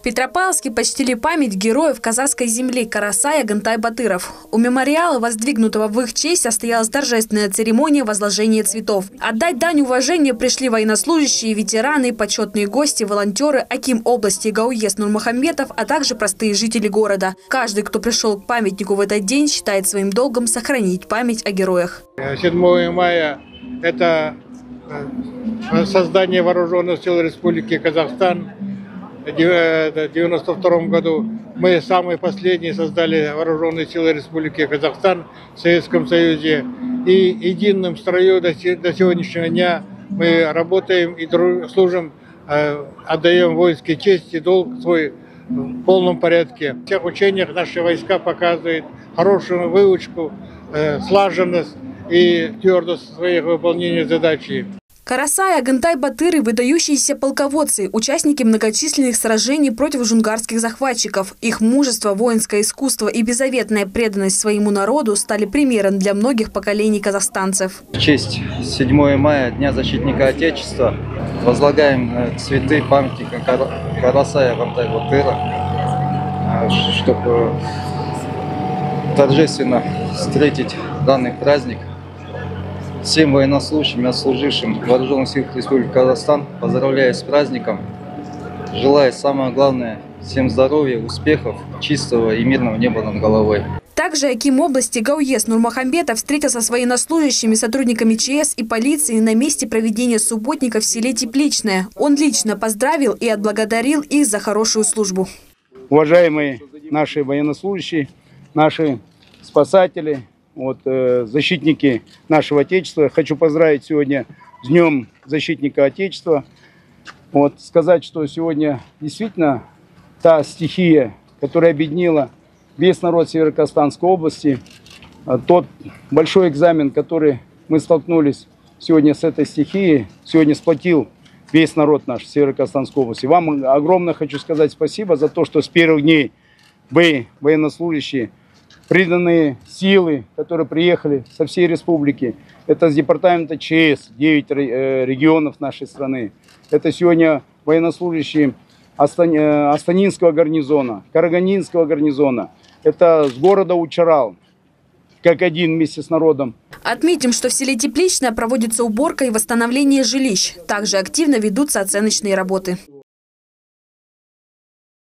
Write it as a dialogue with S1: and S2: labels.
S1: Петропавловске почтили память героев казахской земли Карасая Агынтай-Батыров. У мемориала, воздвигнутого в их честь, состоялась торжественная церемония возложения цветов. Отдать дань уважения пришли военнослужащие, ветераны, почетные гости, волонтеры, аким области Гауес Нурмухамбетов, а также простые жители города. Каждый, кто пришел к памятнику в этот день, считает своим долгом сохранить память о героях.
S2: 7 мая – это создание Вооруженных сил Республики Казахстан. В 1992 году мы самые последние создали Вооруженные силы Республики Казахстан в Советском Союзе. И единым строю до сегодняшнего дня мы работаем и служим, отдаем воинской честь и долг свой в полном порядке. В всех учениях наши войска показывают хорошую выучку, слаженность и твердость в своих выполнении задачи.
S1: Карасай, Агынтай-Батыры – выдающиеся полководцы, участники многочисленных сражений против джунгарских захватчиков. Их мужество, воинское искусство и беззаветная преданность своему народу стали примером для многих поколений казахстанцев.
S3: В честь 7 мая, Дня защитника Отечества, возлагаем цветы памятника Карасая Агынтай-Батыра, чтобы торжественно встретить данный праздник. Всем военнослужащим и отслужившим Вооруженных сил Республики Казахстан поздравляю с праздником. Желаю, самое главное, всем здоровья, успехов, чистого и мирного неба над головой.
S1: Также аким области Гауес Нурмухамбетов встретился с военнослужащими, сотрудниками ЧС и полиции на месте проведения субботника в селе Тепличное. Он лично поздравил и отблагодарил их за хорошую службу.
S4: Уважаемые наши военнослужащие, наши спасатели, защитники нашего Отечества. Хочу поздравить сегодня с Днем защитника Отечества. Сказать, что сегодня действительно та стихия, которая объединила весь народ Северо-Казахстанской области, тот большой экзамен, который мы столкнулись сегодня с этой стихией, сегодня сплотил весь народ наш Северо-Казахстанской области. Вам огромное хочу сказать спасибо за то, что с первых дней вы, военнослужащие, приданные силы, которые приехали со всей республики. Это с департамента ЧС, 9 регионов нашей страны. Это сегодня военнослужащие Астанинского гарнизона, Караганинского гарнизона. Это с города Учарал, как один вместе с народом.
S1: Отметим, что в селе Тепличное проводится уборка и восстановление жилищ. Также активно ведутся оценочные работы.